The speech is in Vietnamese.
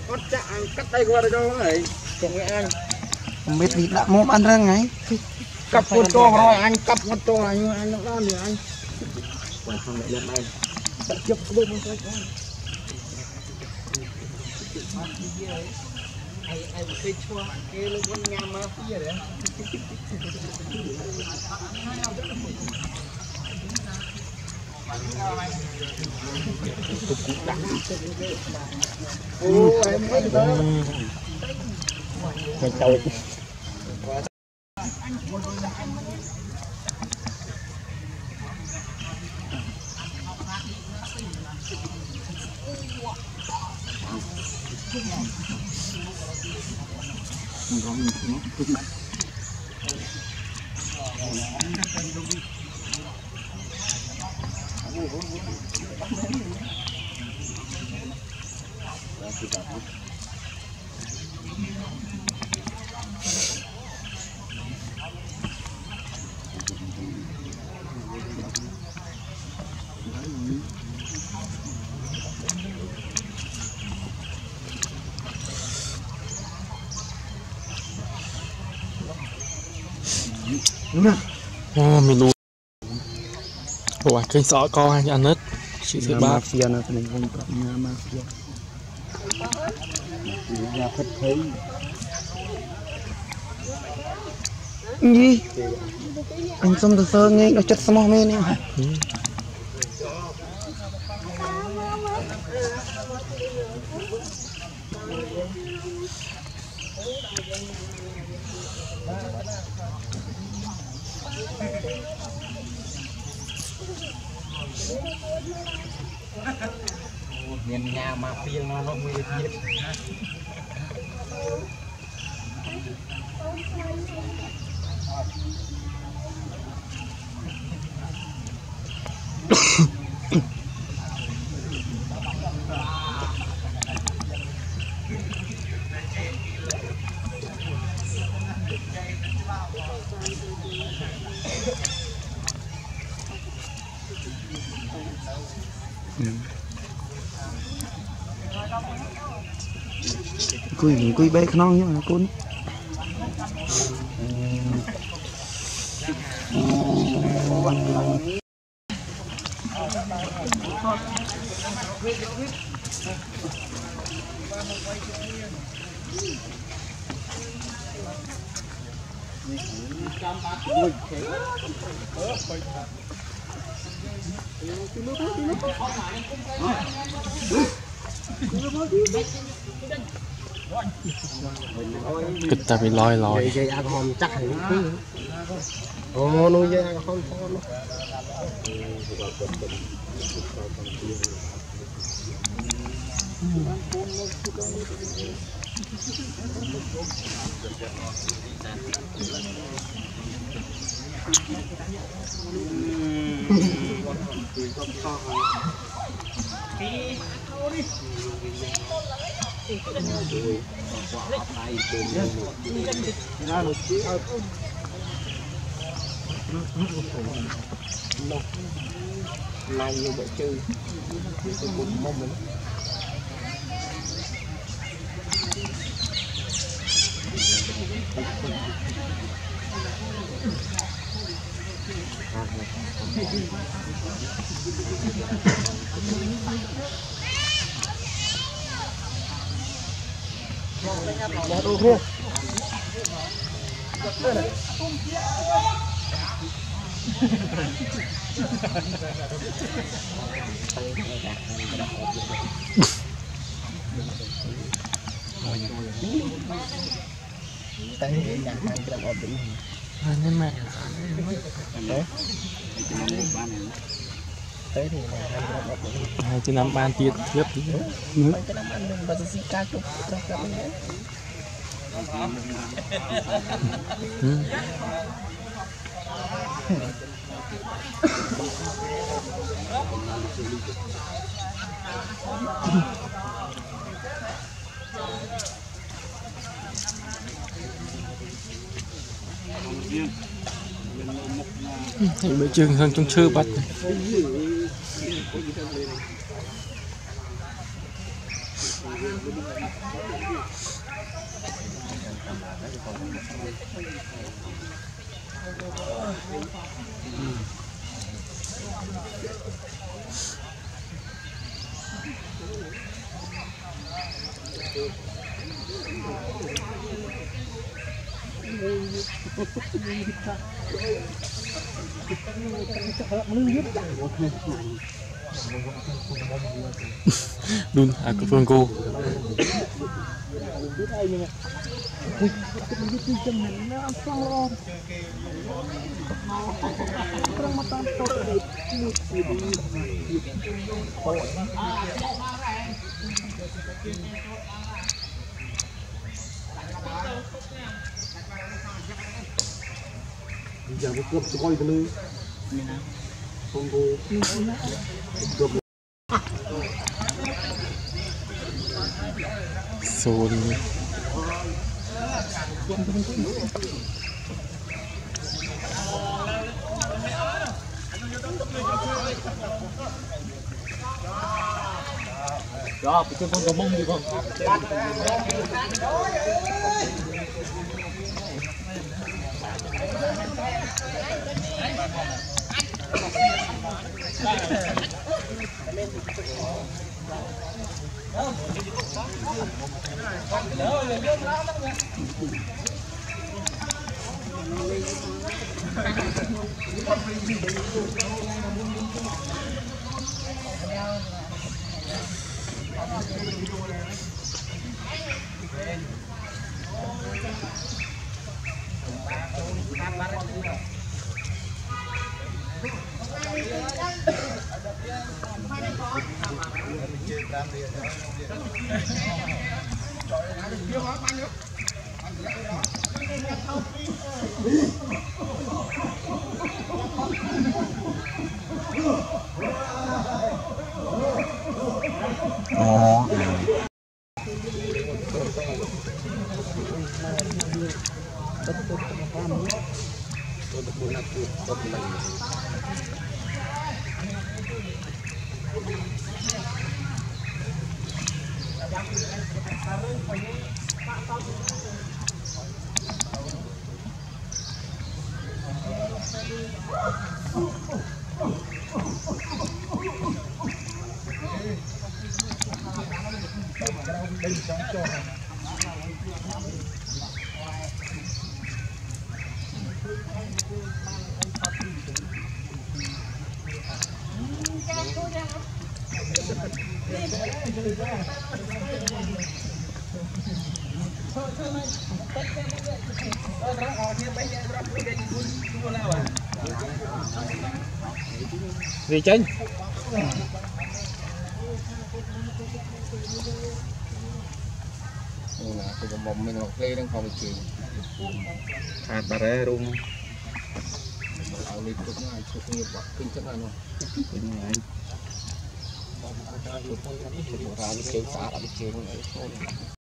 con chạ cắt tay qua đây cho này chồng anh biết gì đã mua ăn răng ấy cặp con to rồi anh cặp con to này nhưng anh nó ra thì anh còn không lại lên đây tận chụp luôn con ai cái chua cái lúc con nhám mà phía đấy ô em thấy đó mày tồi mình luôn ủa cái sọ co hay ăn nứt chị sẽ ba phía nó thành vùng cận nhà mà phía nhà phật thấy gì anh xong từ sơ nghe nó chất small men em hả miền nhà mà phiên nó nguy hiểm cùi bé non nhưng mà cún kịch ta bị lòi lòi dây ăn hòm chắc hẳn nuôi dây ăn hòm này như vậy chứ cũng mong mình tới thì hai chứ năm ban tiệt tiếp mấy cái năm ăn mình và gì ca chụp cho mình đấy thì bữa trường hơn trong chưa bắt đun à cái phương cô giờ một cướp coi cái lư không cô cướp xôn đó cái con mông đi con gì chênh cái bông mình ngọc lê đang phòng chìm hạt bà rê luôn เอาเลยทุกง่ายทุกเงียบกว่าขึ้นจังเลยเนาะเป็นไงร้านเชียงสาร้านเชียงไหน